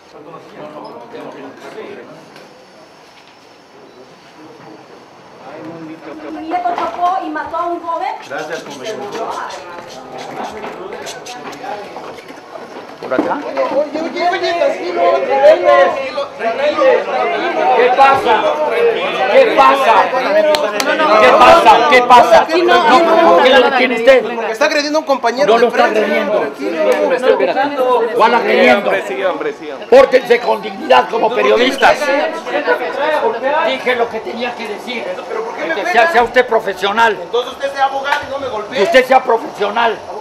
Mi nieto chocó y mató a un joven. Gracias, compañero. ¿Por acá? Oye, tranquilo. ¿Qué pasa? ¿Qué pasa? ¿Qué pasa? ¿Qué pasa? ¿Por qué lo detiene usted? Porque está agrediendo a un compañero. No lo está agrediendo. ¿Cuál agrediendo? Pórtense con dignidad como periodistas. Dije lo que tenía que decir. Sea usted profesional. Entonces usted sea abogado y no me golpee. Que usted sea profesional.